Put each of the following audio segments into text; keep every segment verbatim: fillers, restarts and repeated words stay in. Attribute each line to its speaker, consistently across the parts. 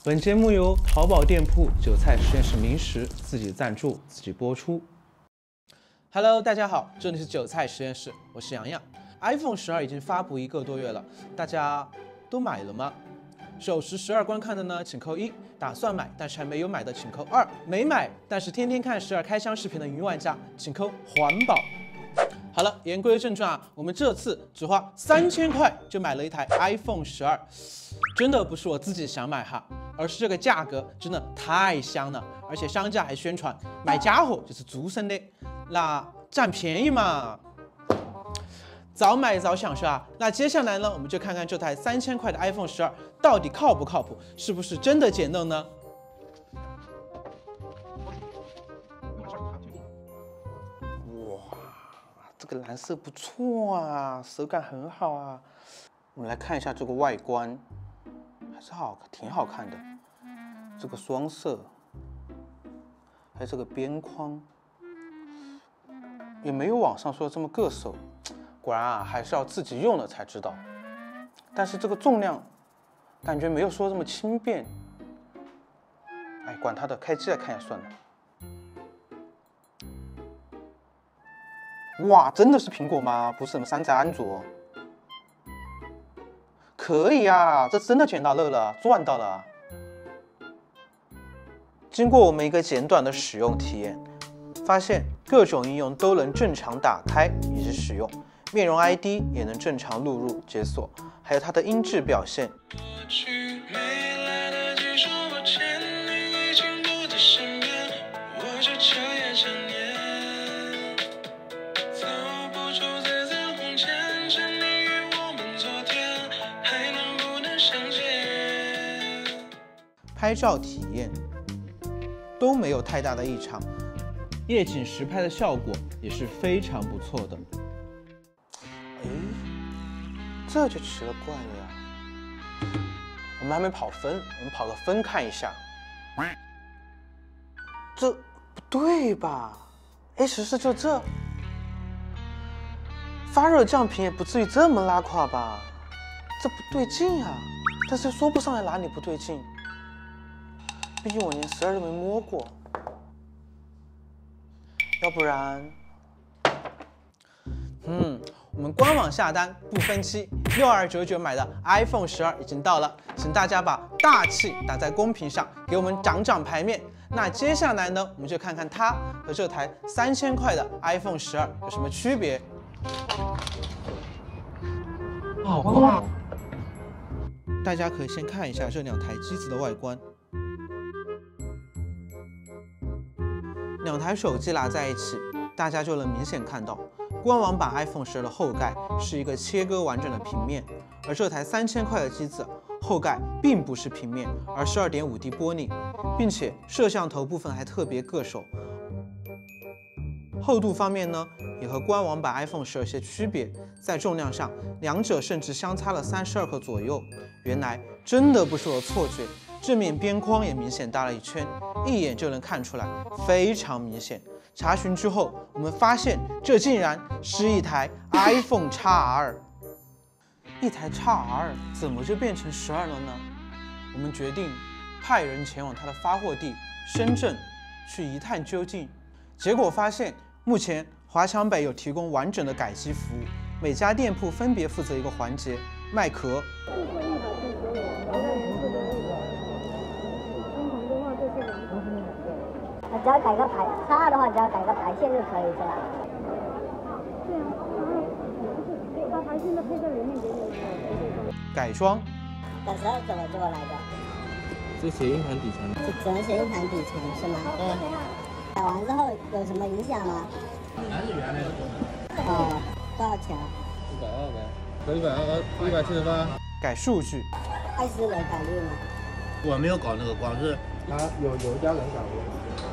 Speaker 1: 本节目由淘宝店铺韭菜实验室零食自己赞助自己播出。Hello， 大家好，这里是韭菜实验室，我是洋洋。iPhone 十二已经发布一个多月了，大家都买了吗？手持十二观看的呢，请扣一；打算买但是还没有买的，请扣二；没买但是天天看十二开箱视频的云玩家，请扣环保。好了，言归正传啊，我们这次只花三千块就买了一台 iPhone 十二，真的不是我自己想买哈，而是这个价格真的太香了，而且商家还宣传买家伙就是足生的，那占便宜嘛。早买早享受啊！那接下来呢，我们就看看这台三千块的 iPhone 十二到底靠不靠谱，是不是真的简陋呢？哇，这个蓝色不错啊，手感很好啊。我们来看一下这个外观，还是好，挺好看的。这个双色，还有这个边框，也没有网上说这么硌手。果然啊，还是要自己用了才知道。但是这个重量，感觉没有说这么轻便。哎，管它的，开机来看一下算了。哇，真的是苹果吗？不是什么山寨安卓。可以啊，这真的捡到乐了，赚到了。经过我们一个简短的使用体验，发现各种应用都能正常打开以及使用。面容 I D 也能正常录入解锁，还有它的音质表现。拍照体验都没有太大的异常，夜景实拍的效果也是非常不错的。哎，这就奇了怪了呀！我们还没跑分，我们跑个分看一下。这不对吧 ？H 十四就这，发热降频也不至于这么拉胯吧？这不对劲啊！但是说不上来哪里不对劲，毕竟我连十二都没摸过。要不然，嗯。我们官网下单不分期，六二九九买的 iPhone 十二已经到了，请大家把大气打在公屏上，给我们涨涨牌面。那接下来呢，我们就看看它和这台三千块的 iPhone 十二有什么区别。好棒！大家可以先看一下这两台机子的外观，两台手机拉在一起，大家就能明显看到。官网版 iPhone 十二的后盖是一个切割完整的平面，而这台三千块的机子后盖并不是平面，而是 二点五 D 玻璃，并且摄像头部分还特别硌手。厚度方面呢，也和官网版 iPhone 十二有些区别，在重量上，两者甚至相差了三十二克左右。原来真的不是我错觉，正面边框也明显大了一圈，一眼就能看出来，非常明显。查询之后，我们发现这竟然是一台 iPhone X R。一台 X R 怎么就变成十二了呢？我们决定派人前往它的发货地深圳去一探究竟。结果发现，目前华强北有提供完整的改机服务，每家店铺分别负责一个环节，卖壳。
Speaker 2: 只要改个排叉的话，只要改个排线就可以，是吧？
Speaker 3: 对啊，把排线的配在里面给你。
Speaker 1: 改装。
Speaker 2: 改十二怎么做来的？
Speaker 4: 是写硬盘底层。
Speaker 2: 是只能写硬盘底层是吗？嗯。改完之后有什么影响吗？
Speaker 4: 还是原来的做的。
Speaker 2: 哦，多少钱？
Speaker 4: 一百二呗，和一百二，一百七十八。
Speaker 1: 改数据。
Speaker 2: 艾斯人考虑吗？
Speaker 4: 我没有搞那个，光是他有有一家人搞过。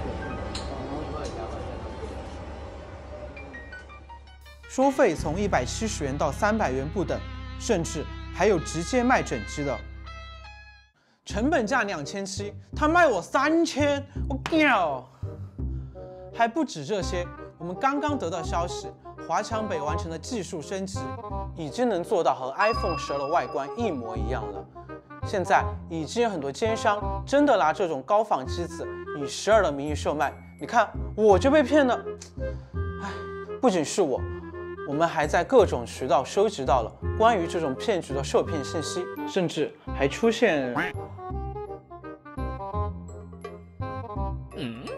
Speaker 1: 收费从一百七十元到三百元不等，甚至还有直接卖整机的。成本价两千七，他卖我三千，我屌！还不止这些，我们刚刚得到消息，华强北完成了技术升级，已经能做到和 iPhone 十二的外观一模一样了。 现在已经有很多奸商真的拿这种高仿机子以十二的名义售卖。你看，我就被骗了。唉，不仅是我，我们还在各种渠道收集到了关于这种骗局的受骗信息，甚至还出现。嗯。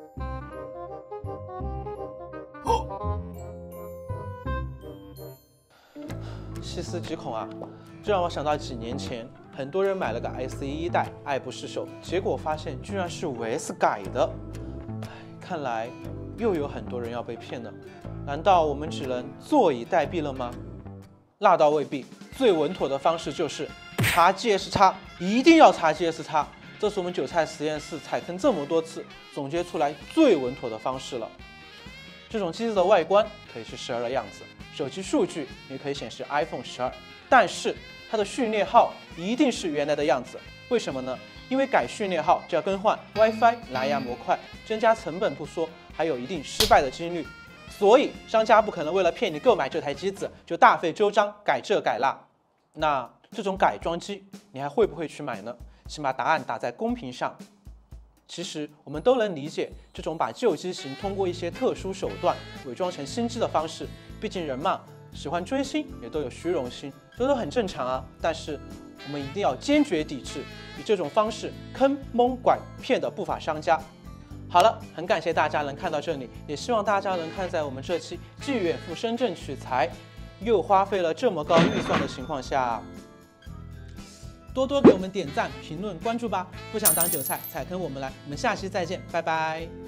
Speaker 1: 细思极恐啊！这让我想到几年前，很多人买了个 S E 一代，爱不释手，结果发现居然是五 S 改的。唉，看来又有很多人要被骗了。难道我们只能坐以待毙了吗？那倒未必，最稳妥的方式就是查 G S 叉，一定要查 G S 叉。这是我们韭菜实验室踩坑这么多次总结出来最稳妥的方式了。这种机子的外观可以是十二的样子，手机数据也可以显示 iPhone 十二，但是它的序列号一定是原来的样子。为什么呢？因为改序列号就要更换 WiFi 蓝牙模块，增加成本不说，还有一定失败的几率。所以商家不可能为了骗你购买这台机子就大费周章改这改那。那这种改装机你还会不会去买呢？请把答案打在公屏上。其实我们都能理解这种把旧机型通过一些特殊手段伪装成新机的方式，毕竟人嘛，喜欢追星也都有虚荣心，这都很正常啊。但是我们一定要坚决抵制以这种方式坑蒙拐骗的不法商家。好了，很感谢大家能看到这里，也希望大家能看在我们这期既远赴深圳取材，又花费了这么高预算的情况下，多多给我们点赞、评论、关注吧！不想当韭菜，踩坑我们来，我们下期再见，拜拜。